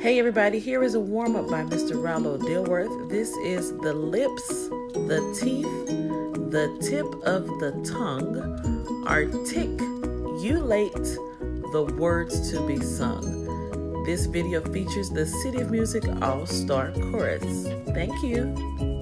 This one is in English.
Hey everybody, here is a warm-up by Mr. Rollo Dilworth. This is the lips, the teeth, the tip of the tongue, articulate the words to be sung. This video features the City of Music All-Star Chorus. Thank you.